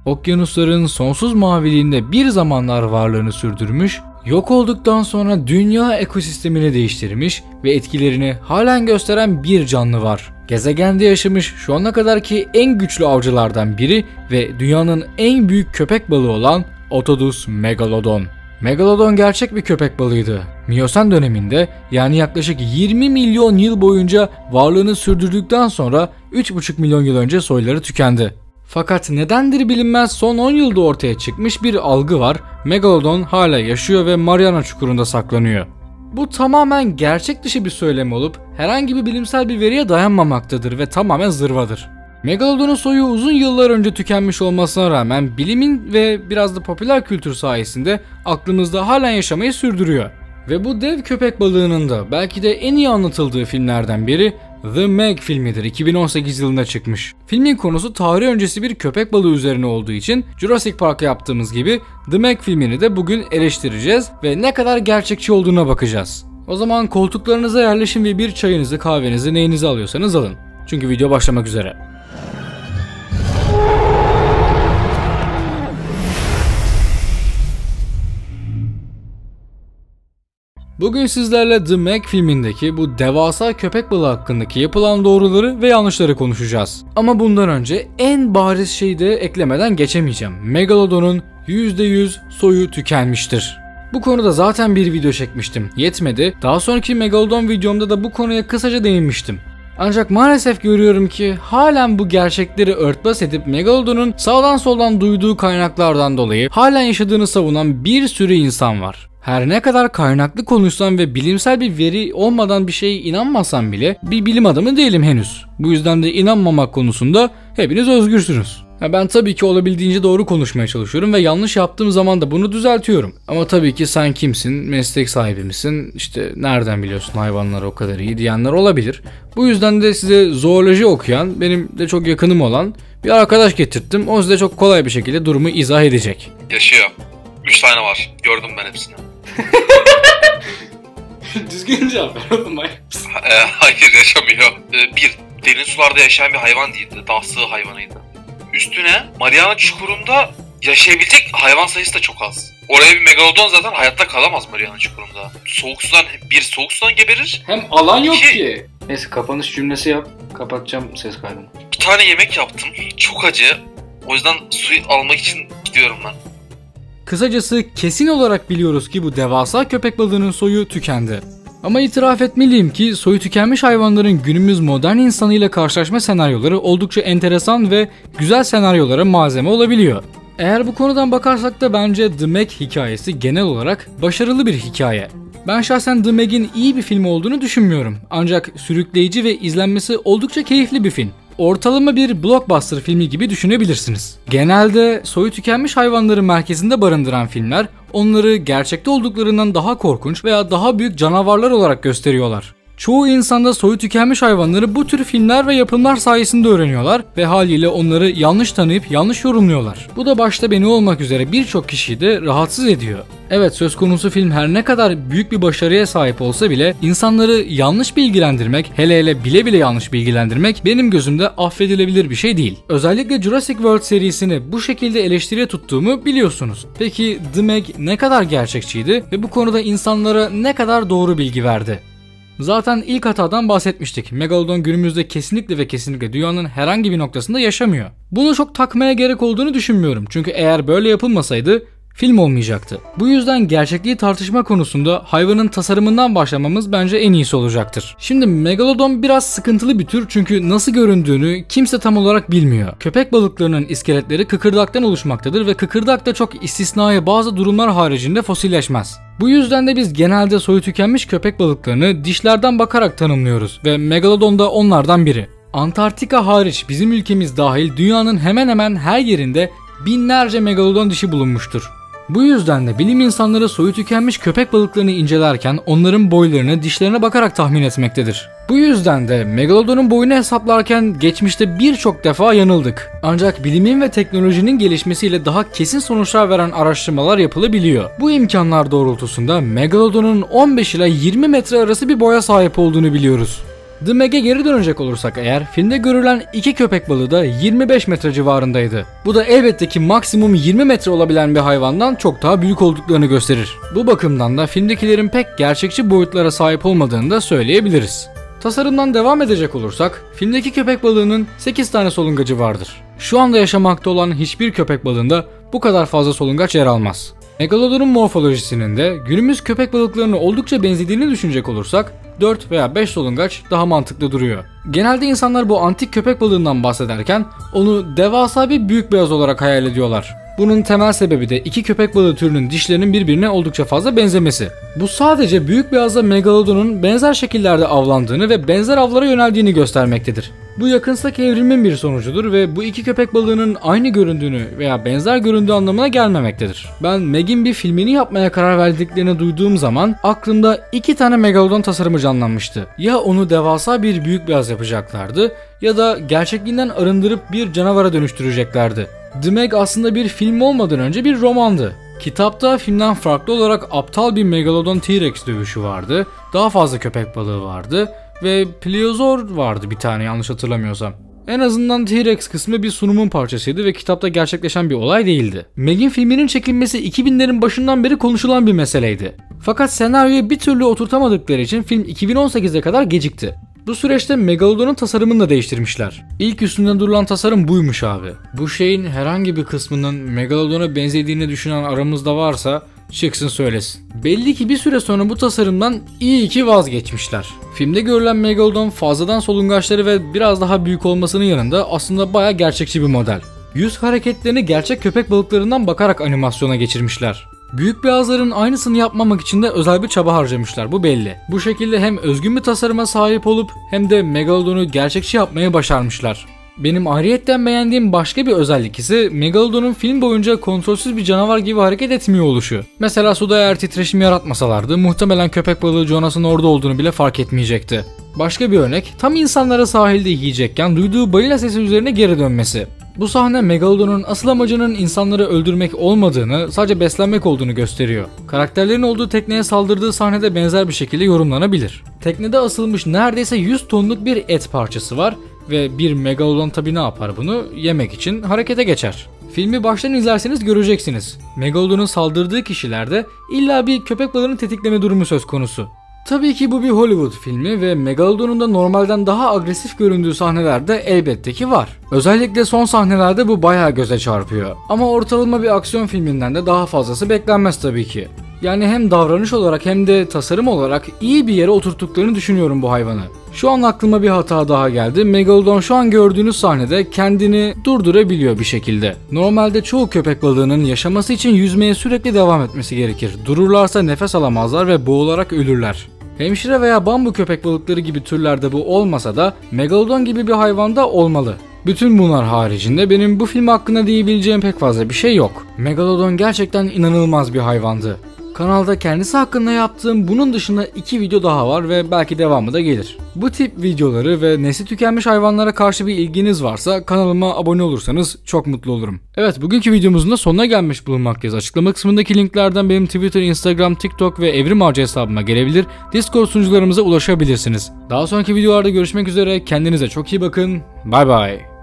okyanusların sonsuz maviliğinde bir zamanlar varlığını sürdürmüş, yok olduktan sonra dünya ekosistemini değiştirmiş ve etkilerini halen gösteren bir canlı var. Gezegende yaşamış şu ana kadarki en güçlü avcılardan biri ve dünyanın en büyük köpek balığı olan Otodus megalodon. Megalodon gerçek bir köpek balığıydı. Miyosen döneminde, yani yaklaşık 20 milyon yıl boyunca varlığını sürdürdükten sonra 3,5 milyon yıl önce soyları tükendi. Fakat nedendir bilinmez son 10 yılda ortaya çıkmış bir algı var. Megalodon hala yaşıyor ve Mariana Çukuru'nda saklanıyor. Bu tamamen gerçek dışı bir söylem olup herhangi bir bilimsel bir veriye dayanmamaktadır ve tamamen zırvadır. Megalodon'un soyu uzun yıllar önce tükenmiş olmasına rağmen bilimin ve biraz da popüler kültür sayesinde aklımızda halen yaşamayı sürdürüyor. Ve bu dev köpek balığının da belki de en iyi anlatıldığı filmlerden biri The Meg filmidir. 2018 yılında çıkmış. Filmin konusu tarih öncesi bir köpek balığı üzerine olduğu için Jurassic Park'ta yaptığımız gibi The Meg filmini de bugün eleştireceğiz ve ne kadar gerçekçi olduğuna bakacağız. O zaman koltuklarınıza yerleşin ve bir çayınızı, kahvenizi, neyinizi alıyorsanız alın. Çünkü video başlamak üzere. Bugün sizlerle The Meg filmindeki bu devasa köpek balığı hakkındaki yapılan doğruları ve yanlışları konuşacağız. Ama bundan önce en bariz şeyi de eklemeden geçemeyeceğim. Megalodon'un %100 soyu tükenmiştir. Bu konuda zaten bir video çekmiştim. Yetmedi. Daha sonraki Megalodon videomda da bu konuya kısaca değinmiştim. Ancak maalesef görüyorum ki halen bu gerçekleri örtbas edip Megalodon'un sağdan soldan duyduğu kaynaklardan dolayı halen yaşadığını savunan bir sürü insan var. Her ne kadar kaynaklı konuşsam ve bilimsel bir veri olmadan bir şeye inanmasam bile bir bilim adamı değilim henüz. Bu yüzden de inanmamak konusunda hepiniz özgürsünüz. Ben tabii ki olabildiğince doğru konuşmaya çalışıyorum ve yanlış yaptığım zaman da bunu düzeltiyorum. Ama tabii ki sen kimsin, meslek sahibi misin, işte nereden biliyorsun hayvanları o kadar iyi diyenler olabilir. Bu yüzden de size zooloji okuyan, benim de çok yakınım olan bir arkadaş getirttim. O size çok kolay bir şekilde durumu izah edecek. Yaşıyor. 3 tane var. Gördüm ben hepsini. Düzgün cevap ver oğlum. Hayır, yaşamıyor. Bir, derin sularda yaşayan bir hayvan değildi. Dağ sığ hayvanıydı. Üstüne Mariana Çukuru'nda yaşayabilecek hayvan sayısı da çok az. Oraya bir megalodon zaten hayatta kalamaz Mariana Çukuru'nda. Soğuk sudan geberir. Hem alan yok ki. Neyse, kapanış cümlesi yap. Kapatacağım ses kaydını. Bir tane yemek yaptım. Çok acı. O yüzden suyu almak için gidiyorum ben. Kısacası kesin olarak biliyoruz ki bu devasa köpek balığının soyu tükendi. Ama itiraf etmeliyim ki soyu tükenmiş hayvanların günümüz modern insanıyla karşılaşma senaryoları oldukça enteresan ve güzel senaryolara malzeme olabiliyor. Eğer bu konudan bakarsak da bence The Meg hikayesi genel olarak başarılı bir hikaye. Ben şahsen The Meg'in iyi bir film olduğunu düşünmüyorum. Ancak sürükleyici ve izlenmesi oldukça keyifli bir film. Ortalama bir blockbuster filmi gibi düşünebilirsiniz. Genelde soyu tükenmiş hayvanları merkezinde barındıran filmler onları gerçekte olduklarından daha korkunç veya daha büyük canavarlar olarak gösteriyorlar. Çoğu insanda soyu tükenmiş hayvanları bu tür filmler ve yapımlar sayesinde öğreniyorlar ve haliyle onları yanlış tanıyıp yanlış yorumluyorlar. Bu da başta beni olmak üzere birçok kişiyi de rahatsız ediyor. Evet, söz konusu film her ne kadar büyük bir başarıya sahip olsa bile insanları yanlış bilgilendirmek, hele bile bile yanlış bilgilendirmek benim gözümde affedilebilir bir şey değil. Özellikle Jurassic World serisini bu şekilde eleştiriye tuttuğumu biliyorsunuz. Peki The Meg ne kadar gerçekçiydi ve bu konuda insanlara ne kadar doğru bilgi verdi? Zaten ilk hatadan bahsetmiştik. Megalodon günümüzde kesinlikle dünyanın herhangi bir noktasında yaşamıyor. Bunu çok takmaya gerek olduğunu düşünmüyorum. Çünkü eğer böyle yapılmasaydı film olmayacaktı. Bu yüzden gerçekliği tartışma konusunda hayvanın tasarımından başlamamız bence en iyisi olacaktır. Şimdi Megalodon biraz sıkıntılı bir tür çünkü nasıl göründüğünü kimse tam olarak bilmiyor. Köpek balıklarının iskeletleri kıkırdaktan oluşmaktadır ve kıkırdak da çok istisnai bazı durumlar haricinde fosilleşmez. Bu yüzden de biz genelde soyu tükenmiş köpek balıklarını dişlerden bakarak tanımlıyoruz ve Megalodon da onlardan biri. Antarktika hariç bizim ülkemiz dahil dünyanın hemen hemen her yerinde binlerce megalodon dişi bulunmuştur. Bu yüzden de bilim insanları soyu tükenmiş köpek balıklarını incelerken onların boylarını dişlerine bakarak tahmin etmektedir. Bu yüzden de megalodonun boyunu hesaplarken geçmişte birçok defa yanıldık. Ancak bilimin ve teknolojinin gelişmesiyle daha kesin sonuçlar veren araştırmalar yapılabiliyor. Bu imkanlar doğrultusunda megalodonun 15 ila 20 metre arası bir boya sahip olduğunu biliyoruz. The Meg'e geri dönecek olursak eğer, filmde görülen iki köpek balığı da 25 metre civarındaydı. Bu da elbette ki maksimum 20 metre olabilen bir hayvandan çok daha büyük olduklarını gösterir. Bu bakımdan da filmdekilerin pek gerçekçi boyutlara sahip olmadığını da söyleyebiliriz. Tasarımdan devam edecek olursak, filmdeki köpek balığının 8 tane solungacı vardır. Şu anda yaşamakta olan hiçbir köpek balığında bu kadar fazla solungaç yer almaz. Megalodon'un morfolojisinin de günümüz köpek balıklarına oldukça benzediğini düşünecek olursak 4 veya 5 solungaç daha mantıklı duruyor. Genelde insanlar bu antik köpek balığından bahsederken onu devasa bir büyük beyaz olarak hayal ediyorlar. Bunun temel sebebi de iki köpek balığı türünün dişlerinin birbirine oldukça fazla benzemesi. Bu sadece büyük beyazla Megalodon'un benzer şekillerde avlandığını ve benzer avlara yöneldiğini göstermektedir. Bu yakınsak evrimin bir sonucudur ve bu iki köpek balığının aynı göründüğünü veya benzer göründüğü anlamına gelmemektedir. Ben Meg'in bir filmini yapmaya karar verdiklerini duyduğum zaman aklımda iki tane Megalodon tasarımı canlanmıştı. Ya onu devasa bir büyük beyaz yapacaklardı ya da gerçekliğinden arındırıp bir canavara dönüştüreceklerdi. The Meg aslında bir film olmadan önce bir romandı. Kitapta filmden farklı olarak aptal bir Megalodon T-Rex dövüşü vardı, daha fazla köpek balığı vardı ve Plesiosaur vardı bir tane yanlış hatırlamıyorsam. En azından T-Rex kısmı bir sunumun parçasıydı ve kitapta gerçekleşen bir olay değildi. Meg'in filminin çekilmesi 2000'lerin başından beri konuşulan bir meseleydi. Fakat senaryoyu bir türlü oturtamadıkları için film 2018'e kadar gecikti. Bu süreçte Megalodon'un tasarımını da değiştirmişler. İlk üstünde durulan tasarım buymuş abi. Bu şeyin herhangi bir kısmının Megalodon'a benzediğini düşünen aramızda varsa çıksın söylesin. Belli ki bir süre sonra bu tasarımdan iyi ki vazgeçmişler. Filmde görülen Megalodon fazladan solungaçları ve biraz daha büyük olmasının yanında aslında baya gerçekçi bir model. Yüz hareketlerini gerçek köpek balıklarından bakarak animasyona geçirmişler. Büyük beyazların aynısını yapmamak için de özel bir çaba harcamışlar, bu belli. Bu şekilde hem özgün bir tasarıma sahip olup hem de Megalodon'u gerçekçi yapmayı başarmışlar. Benim ayrıyetten beğendiğim başka bir özellik ise Megalodon'un film boyunca kontrolsüz bir canavar gibi hareket etmiyor oluşu. Mesela suda eğer titreşim yaratmasalardı muhtemelen köpek balığı Jonas'ın orada olduğunu bile fark etmeyecekti. Başka bir örnek, tam insanlara sahilde yiyecekken duyduğu balina sesi üzerine geri dönmesi. Bu sahne Megalodon'un asıl amacının insanları öldürmek olmadığını, sadece beslenmek olduğunu gösteriyor. Karakterlerin olduğu tekneye saldırdığı sahnede benzer bir şekilde yorumlanabilir. Teknede asılmış neredeyse 100 tonluk bir et parçası var ve bir Megalodon tabi ne yapar bunu? Yemek için harekete geçer. Filmi baştan izlerseniz göreceksiniz. Megalodon'un saldırdığı kişilerde illa bir köpek balığını tetikleme durumu söz konusu. Tabii ki bu bir Hollywood filmi ve Megalodon'un da normalden daha agresif göründüğü sahnelerde elbette ki var. Özellikle son sahnelerde bu bayağı göze çarpıyor. Ama ortalama bir aksiyon filminden de daha fazlası beklenmez tabii ki. Yani hem davranış olarak hem de tasarım olarak iyi bir yere oturttuklarını düşünüyorum bu hayvanı. Şu an aklıma bir hata daha geldi. Megalodon şu an gördüğünüz sahnede kendini durdurabiliyor bir şekilde. Normalde çoğu köpek balığının yaşaması için yüzmeye sürekli devam etmesi gerekir. Dururlarsa nefes alamazlar ve boğularak ölürler. Hemşire veya bambu köpek balıkları gibi türlerde bu olmasa da Megalodon gibi bir hayvanda olmalı. Bütün bunlar haricinde benim bu film hakkında diyebileceğim pek fazla bir şey yok. Megalodon gerçekten inanılmaz bir hayvandı. Kanalda kendisi hakkında yaptığım bunun dışında 2 video daha var ve belki devamı da gelir. Bu tip videoları ve nesli tükenmiş hayvanlara karşı bir ilginiz varsa kanalıma abone olursanız çok mutlu olurum. Evet, bugünkü videomuzun da sonuna gelmiş bulunmaktayız. Açıklama kısmındaki linklerden benim Twitter, Instagram, TikTok ve Evrim Avcı hesabıma gelebilir, Discord sunucularımıza ulaşabilirsiniz. Daha sonraki videolarda görüşmek üzere, kendinize çok iyi bakın, bay bay.